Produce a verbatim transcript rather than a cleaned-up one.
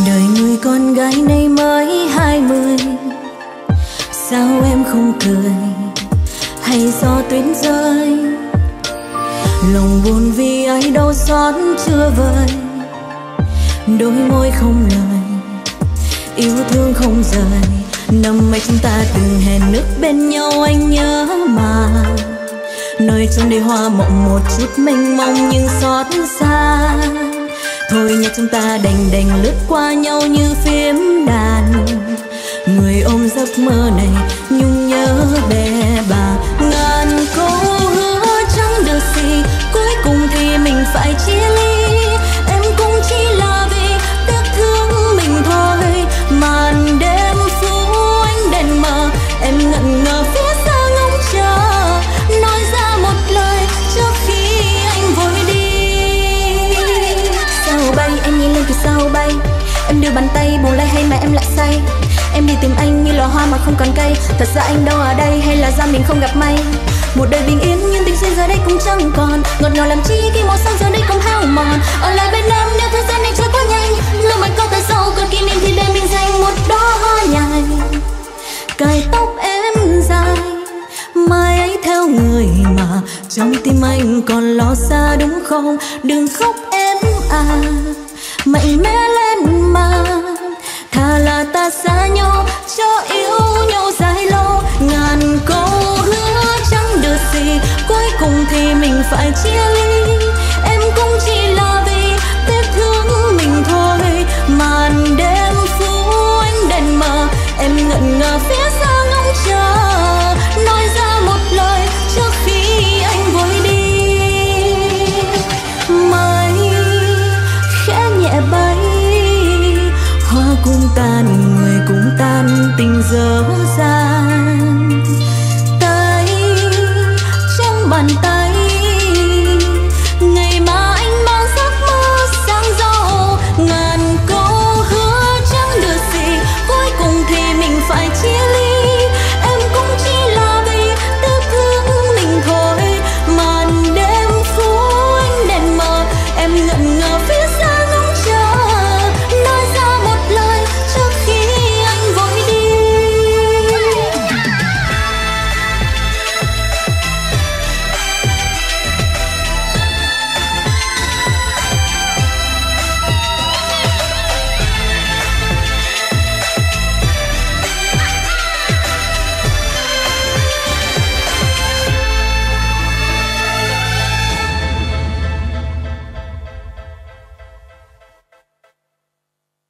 Đời người con gái nay mới hai mươi, sao em không cười? Hay do tuyết rơi, lòng buồn vì ai đau xót chưa vơi. Đôi môi không lời, yêu thương không rời. Năm ấy chúng ta từng hẹn nước bên nhau, anh nhớ mà. Nơi trong đây hoa mộng một chút mênh mông nhưng xót xa. Thôi nhạc chúng ta đành đành lướt qua nhau như phím đàn. Người ôm giấc mơ này nhung nhớ bè bà. Ngàn câu hứa chẳng được gì, cuối cùng thì mình phải chia ly. Em cũng chỉ là vì tiếc thương mình thôi. Màn đêm phủ ánh đèn mờ, em ngẩn ngơ phía xa ngóng chờ. Nói ra một lời trước khi anh vội đi. Sao bay, em nhìn lên từ sao bay. Em đưa bàn tay buông lay hay mà em lại say. Em đi tìm anh như loài hoa mà không còn cây. Thật ra anh đâu ở đây hay là do mình không gặp may. Một đời bình yên nhưng tình duyên giờ đây cũng chẳng còn. Ngọt ngào làm chi khi màu xanh giờ đây cũng hao mòn. Ở lại bên em nếu thời gian này trôi quá nhanh. Lưu mãi câu tại sau còn kỷ niệm thì để mình dành một đóa hoa nhài. Cài tóc em dài, mai ấy theo người mà trong tim anh còn lo xa đúng không? Đừng khóc em à, mạnh mẽ lên mà. Thà là ta xa nhau cho yêu nhau dài lâu. Ngàn câu hứa chẳng được gì, cuối cùng thì mình phải chia ly. Em cũng chỉ là vì tiếc thương mình thôi. Màn đêm phủ ánh đèn mờ, em ngẩn ngơ phía xa ngóng chờ. Nói ra một lời trước khi anh vội đi. Mây khẽ nhẹ bay, hoa cũng tan, người cũng tan, tình dở dang.